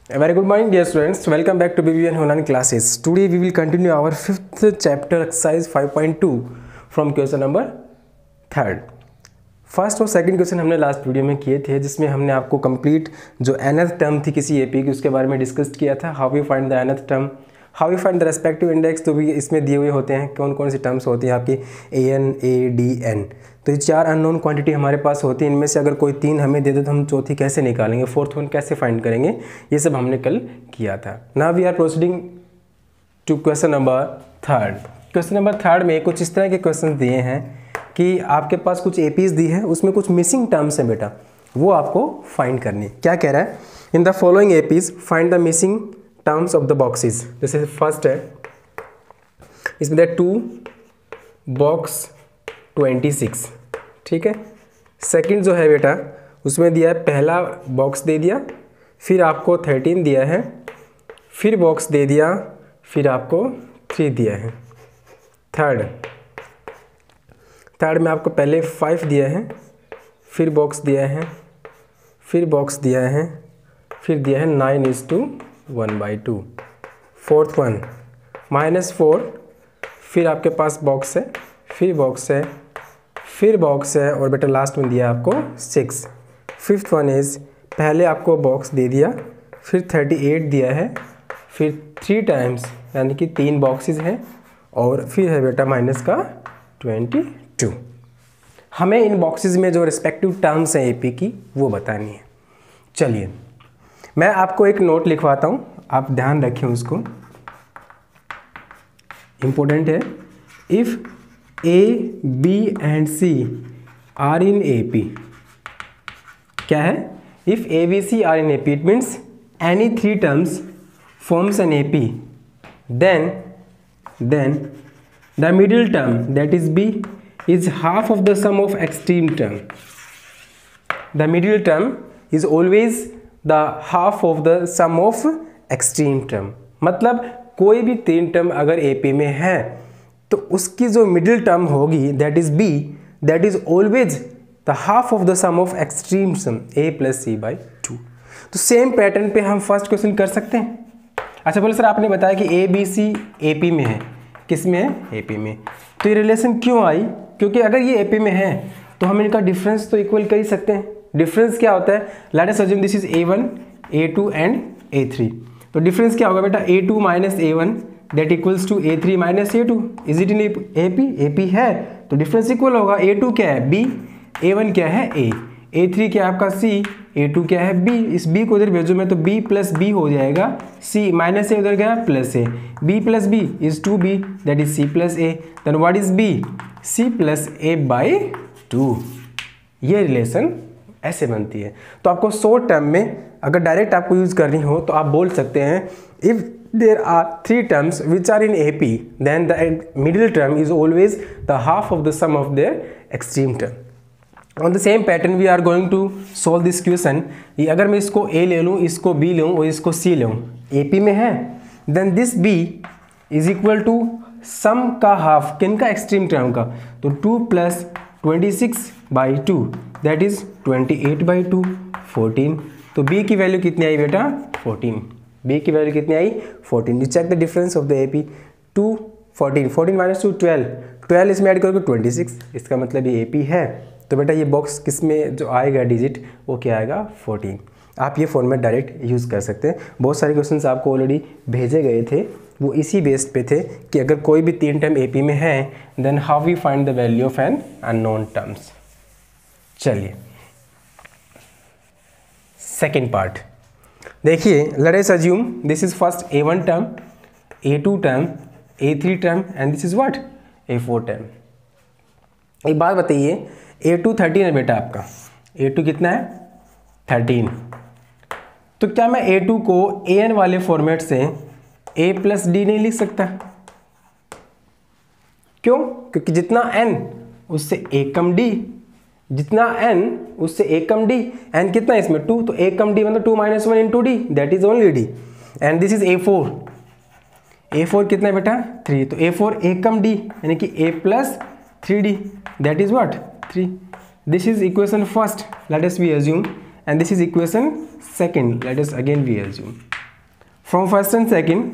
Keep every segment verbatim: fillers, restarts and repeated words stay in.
A very good morning, dear students. Welcome back to B B N online classes. Today we will continue our fifth chapter exercise five point two from question number third. First और second question हमने last video में किए थे, जिसमें हमने आपको complete जो nth term थी किसी एपी की उसके बारे में डिस्कस किया था. How we find the nth term, how we find the respective index. तो भी इसमें दिए हुए होते हैं कौन कौन सी टर्म्स होती हैं आपकी a n a d n. तो ये चार अननोन क्वांटिटी हमारे पास होती है. इनमें से अगर कोई तीन हमें दे दे तो हम चौथी कैसे निकालेंगे, फोर्थ वन कैसे फाइंड करेंगे, ये सब हमने कल किया था. Now we are proceeding to question number third. Question number third में कुछ इस तरह के क्वेश्चन दिए हैं कि आपके पास कुछ एपीज दी है, उसमें कुछ मिसिंग टर्म्स हैं बेटा, वो आपको फाइंड करनी. क्या कह रहा है, in the following APs find the missing terms of the boxes. जैसे फर्स्ट है इसमें दे टू बॉक्स ट्वेंटी सिक्स, ठीक है. सेकंड जो है बेटा उसमें दिया है पहला बॉक्स दे दिया, फिर आपको थर्टीन दिया है, फिर बॉक्स दे दिया, फिर आपको थ्री दिया है. थर्ड थर्ड में आपको पहले फाइव दिया है, फिर बॉक्स दिया है, फिर बॉक्स दिया है, फिर दिया है nine is to one by two. Fourth one minus four, फिर आपके पास बॉक्स है, फिर बॉक्स है, फिर बॉक्स है, और बेटा लास्ट में दिया आपको सिक्स. फिफ्थ वन इज़ पहले आपको बॉक्स दे दिया, फिर थर्टी एट दिया है, फिर थ्री टाइम्स यानी कि तीन बॉक्सेस हैं, और फिर है बेटा माइनस का ट्वेंटी टू. हमें इन बॉक्सेस में जो रिस्पेक्टिव टर्म्स हैं एपी की वो बतानी है. चलिए मैं आपको एक नोट लिखवाता हूँ, आप ध्यान रखें उसको, इम्पोर्टेंट है. If a b and c are in A P, क्या है, if a b c are in A P it means any three terms forms an A P, then then the middle term that is b is half of the sum of extreme term. The middle term is always the half of the sum of extreme term. मतलब कोई भी तीन term अगर ए P में है तो उसकी जो मिडिल टर्म होगी that is b, that is always the half of the sum of extreme sum a plus c by two. तो सेम पैटर्न पे हम फर्स्ट क्वेश्चन कर सकते हैं. अच्छा बोले सर आपने बताया कि ए बी सी ए पी में है, किस में है, ए पी में. तो ये रिलेशन क्यों आई, क्योंकि अगर ये ए पी में है तो हम इनका डिफरेंस तो इक्वल कर ही सकते हैं. डिफरेंस क्या होता है, let us assume this is a one a two and a three. तो डिफरेंस क्या होगा बेटा, a two minus a one that equals to a three minus a two. Is it in A P, A P है तो difference equal होगा. ए to क्या है, B, ए one क्या है, ए, ए थ्री क्या है आपका सी, ए टू क्या है, बी. इस बी को उधर भेजो मैं तो बी प्लस बी हो जाएगा, सी माइनस ए उधर गया plus a, b plus b is two b that is c plus a. Then what is b, c plus a by two. ये रिलेशन ऐसे बनती है. तो आपको शॉर्ट टर्म में अगर डायरेक्ट आपको यूज करनी हो तो आप बोल सकते हैं if there are three terms which are in A P, then the middle term is always the half of the sum of their extreme term. On the same pattern we are going to solve this question. ये अगर मैं इसको A ले लूँ, इसको B लूँ और इसको C लूँ, A P में है, then this B is equal to sum का half, किन का, extreme term का. तो two plus twenty six by two that is twenty eight by two, fourteen. तो B की वैल्यू कितनी आई बेटा, फोर्टीन. B की वैल्यू कितनी आई, fourteen. You check the difference of the A P. Two fourteen, fourteen minus two twelve, twelve इसमें add करोगे ट्वेंटी सिक्स. इसका मतलब ये ए पी है. तो बेटा ये बॉक्स किस में जो आएगा डिजिट वो क्या आएगा, फोर्टीन. आप ये फॉर्मेट डायरेक्ट यूज़ कर सकते हैं. बहुत सारे क्वेश्चंस आपको ऑलरेडी भेजे गए थे, वो इसी बेस्ड पे थे कि अगर कोई भी तीन टर्म ए पी में है then how we find the value of an unknown terms. चलिए सेकेंड पार्ट देखिए. Let us assume this is first a one term, a two term, a three term and this is what, a four term. एक बात बताइए, ए to thirteen है बेटा आपका, ए two कितना है, थर्टीन. तो क्या मैं ए टू को ए एन वाले फॉर्मेट से ए प्लस डी नहीं लिख सकता? क्यों? क्योंकि जितना एन उससे ए कम डी, जितना n उससे a कम d. n कितना है इसमें, टू, तो a कम d मतलब two minus one into d that is only d. And this is a four. A four कितना है बेटा, थ्री. तो ए फोर a कम d यानी कि a plus three d that is what, three. This is equation first, let us we assume, and this is equation second, let us again we assume. From first and second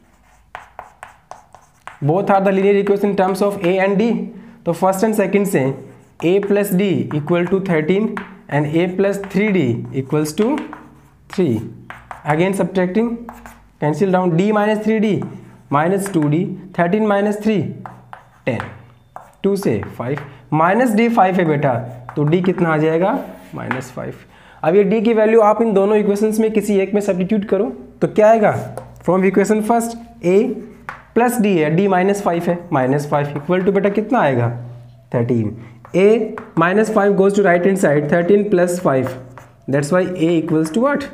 both are the linear equation in terms of a and d. तो first and second से a plus d equal to thirteen and a plus three d equals to three. Again subtracting, cancel down, d minus three d minus two d, thirteen minus three ten, two से five, minus d five है बेटा, तो d कितना आ जाएगा minus five. अब ये d की value आप इन दोनों इक्वेशंस में किसी एक में सब्स्टिट्यूट करो तो क्या आएगा, from equation first a plus d है, d माइनस फाइव है, माइनस फाइव इक्वल टू बेटा कितना आएगा thirteen, a minus five goes to right hand side, thirteen plus five, that's why a equals to what,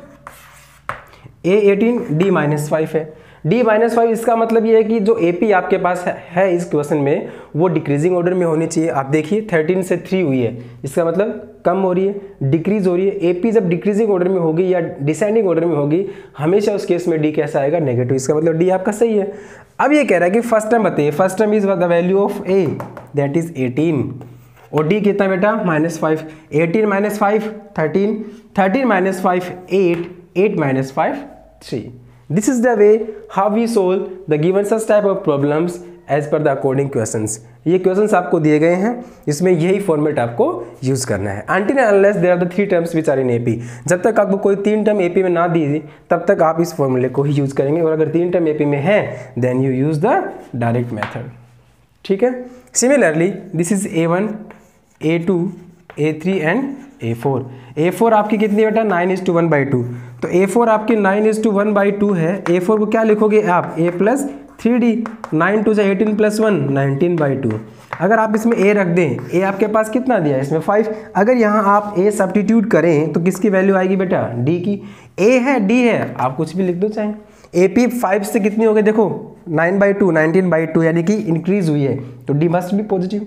a eighteen, d minus five है, d minus five. इसका मतलब ये है कि जो ए पी आपके पास है, है इस क्वेश्चन में वो डिक्रीजिंग ऑर्डर में होनी चाहिए। आप देखिए थर्टीन से थ्री हुई है, इसका मतलब कम हो रही है, डिक्रीज हो रही है। ए पी जब डिक्रीजिंग ऑर्डर में होगी या डिसेंडिंग ऑर्डर में होगी, हमेशा उस केस में d कैसा आएगा नेगेटिव, इसका मतलब d आपका सही है। अब ये कह रहा है कि फर्स्ट टर्म बताइए, first term is the value of a that is eighteen, और d कितना बेटा minus five, eighteen minus five thirteen, thirteen minus five eight, eight minus five three. This is the way how we solve the given such type of problems as per the according questions। ये questions आपको दिए गए हैं, इसमें यही format आपको use करना है। Until and unless there are the three terms which are in A P, जब तक आपको कोई तीन टर्म A P में ना दी तब तक आप इस फॉर्मूले को ही यूज करेंगे, और अगर तीन टर्म A P में है then you use the direct method। ठीक है। Similarly this is A one, A two, A three and A four. A four आपकी कितनी बेटा nine is to one by two, तो A फोर आपकी nine is to one by two है। A four को क्या लिखोगे आप, A plus three d, nine two से eighteen plus one, nineteen by two. अगर आप इसमें A रख दें, A आपके पास कितना दिया है इसमें फाइव, अगर यहाँ आप A सब्स्टिट्यूट करें तो किसकी वैल्यू आएगी बेटा D की। A है D है, आप कुछ भी लिख दो चाहे। ए पी फाइव से कितनी हो गई देखो, nine by two, nineteen by two, यानी कि इंक्रीज हुई है, तो D must be positive.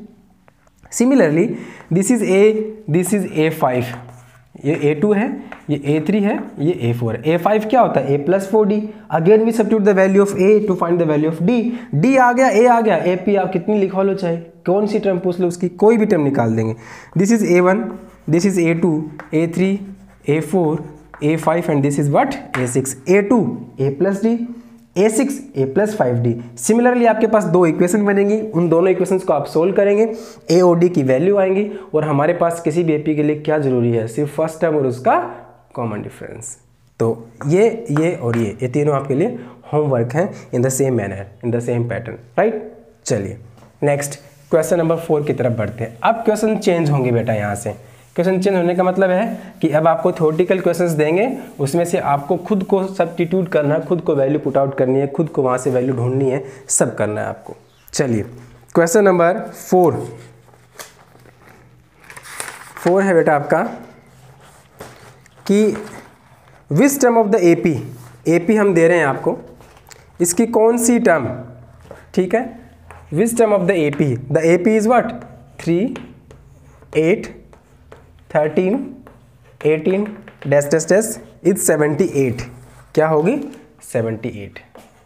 Similarly this is A, this is A five, ये A टू है, ये A थ्री है, ये A फोर है। A फाइव क्या होता है A plus four d, again we substitute the value of A to find the value of D। D आ गया, A आ गया, A P आप कितनी लिखवा लो चाहे, कौन सी टर्म पूछ लो उसकी, कोई भी टर्म निकाल देंगे। This is A one, this is A two, A three, A four, A five and this is what A six, A two A plus D, A six A plus five d. Similarly आपके पास दो equation बनेंगी, उन दोनों equations को आप solve करेंगे, A और D की वैल्यू आएंगी, और हमारे पास किसी भी एपी के लिए क्या जरूरी है, सिर्फ फर्स्ट टर्म और उसका कॉमन डिफरेंस। तो ये ये और ये ये तीनों आपके लिए होमवर्क हैं in the same manner, in the same pattern, right. चलिए नेक्स्ट क्वेश्चन नंबर फोर की तरफ बढ़ते हैं। अब क्वेश्चन चेंज होंगे बेटा, यहाँ से क्वेश्चन चेंज होने का मतलब है कि अब आपको थ्योरेटिकल क्वेश्चंस देंगे, उसमें से आपको खुद को सब्स्टिट्यूट करना है, खुद को वैल्यू पुट आउट करनी है, खुद को वहाँ से वैल्यू ढूंढनी है, सब करना है आपको। चलिए क्वेश्चन नंबर फोर, फोर है बेटा आपका कि which term of the AP, AP हम दे रहे हैं आपको, इसकी कौन सी टर्म, ठीक है, which term of the AP, the AP is what three, eight, thirteen, eighteen, dash dash dash is seventy eight, क्या होगी सेवेंटी एट।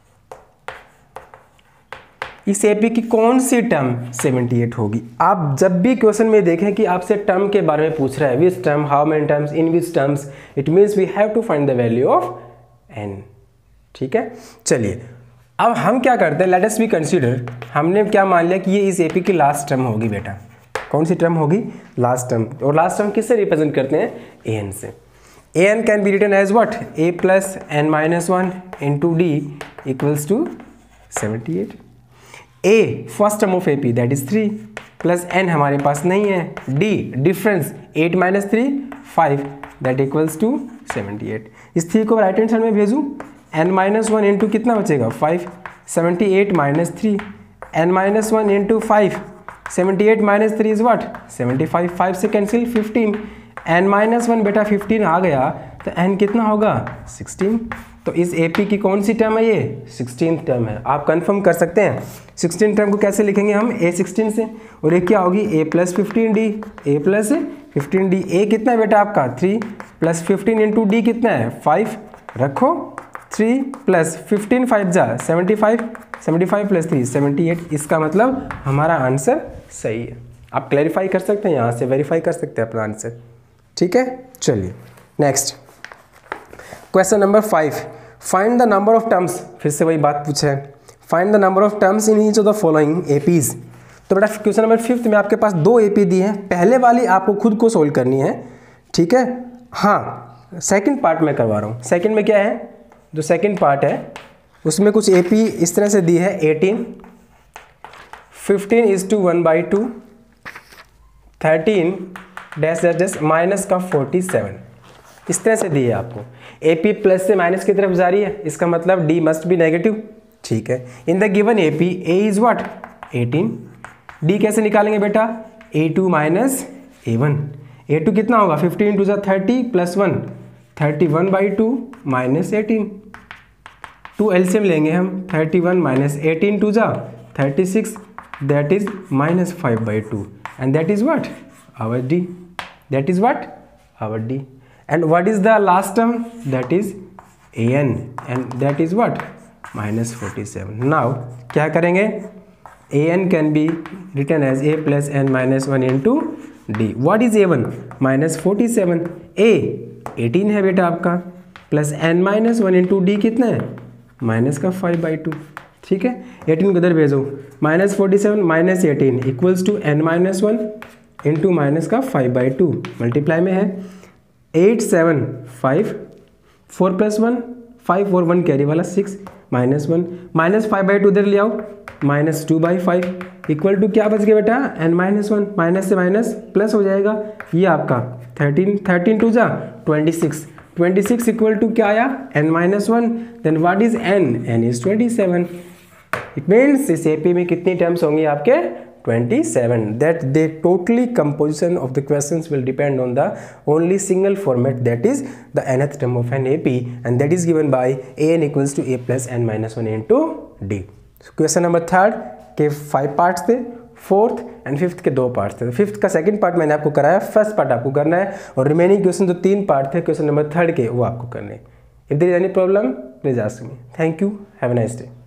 इस एपी की कौन सी टर्म सेवेंटी एट होगी। आप जब भी क्वेश्चन में देखें कि आपसे टर्म के बारे में पूछ रहा है, which term, how many terms, in which terms, it means we have to find the value of n. ठीक है, चलिए अब हम क्या करते हैं, लेट अस बी कंसीडर, हमने क्या मान लिया कि ये इस एपी की लास्ट टर्म होगी बेटा। कौन सी टर्म होगी, लास्ट टर्म, और लास्ट टर्म किससे रिप्रेजेंट करते हैं, ए एन से। A n can be written as what, a plus n minus one into d equals to seventy eight. A first term of A P that is three, plus n हमारे पास नहीं है, d difference eight minus three five that equals to seventy eight. इस three को right hand side में भेजूँ, n minus one into कितना बचेगा five, seventy eight minus three, n minus one into five, seventy eight minus three is what seventy five, five से cancel fifteen, n minus one बेटा fifteen आ गया, तो N कितना होगा सिक्सटीन। तो इस एपी की कौन सी टर्म है, ये सिक्सटीन टर्म है। आप कंफर्म कर सकते हैं सिक्सटीन टर्म को कैसे लिखेंगे हम, ए सिक्सटीन से, और ये क्या होगी a plus fifteen d, a plus fifteen d. A कितना है बेटा आपका three, plus fifteen into d कितना है फाइव, रखो थ्री प्लस फिफ्टीन फाइव जा seventy five, seventy five plus three seventy eight. इसका मतलब हमारा आंसर सही है। आप क्लैरिफाई कर सकते हैं, यहाँ से वेरीफाई कर सकते हैं अपना आंसर। ठीक है, चलिए next question number five, find the number of terms, फिर से वही बात पूछा है, find the number of terms in each of the following APs. तो बेटा क्वेश्चन नंबर फिफ्थ में आपके पास दो एपी दी हैं, पहले वाली आपको खुद को सोल्व करनी है, ठीक है। हाँ, सेकंड पार्ट में करवा रहा हूँ। सेकंड में क्या है, जो सेकंड पार्ट है उसमें कुछ एपी इस तरह से दी है, eighteen, fifteen is to one by two, thirteen dash dash dash minus का फोर्टी सेवन, इस तरह से दी है आपको। एपी प्लस से माइनस की तरफ जा रही है, इसका मतलब डी मस्ट बी नेगेटिव, ठीक है। In the given AP a is what, eighteen. D कैसे निकालेंगे बेटा, a two minus a one. A two कितना होगा, फिफ्टीन टू जा thirty plus one, thirty one by two minus eighteen. Two LCM लेंगे हम, thirty one minus eighteen two जा thirty six, that is minus five by two, and that is what, our d, that is what, our d. And what is the last term, that is a n, and that is what, minus forty seven. Now क्या करेंगे, a n can be written as a plus n minus one into d. What is a one, minus forty seven, a eighteen है बेटा आपका, plus n minus one into d कितना है, minus का five by to, ठीक है। Eighteen को इधर भेजो, minus forty seven minus eighteen equals to n minus one into minus का फाइव बाई टू, मल्टीप्लाई में है eight seven five, four plus one five, और वन कैरी वाला six, minus one, minus five by two इधर ले आओ, minus two by five equal to क्या बच गया बेटा, एन माइनस वन, माइनस से माइनस प्लस हो जाएगा, ये आपका थर्टीन, थर्टीन टू जा twenty six, twenty six equal to क्या आया, n minus one, then what is n, n is twenty seven. It means इस एपी में कितनी टर्म्स होंगी आपके, twenty seven. That the totally composition of the questions will depend on the only single format, that is the nth term of an A P, and that is given by a n equals to a plus n minus one into d। Question number third के five parts थे, fourth and fifth के दो parts थे। Fifth का second part मैंने आपको कराया, first part आपको करना है, और रिमेनिंग क्वेश्चन जो तीन पार्ट थे क्वेश्चन नंबर थर्ड के, वो आपको करने हैं। If there is any problem please ask me. Thank you, have a nice day.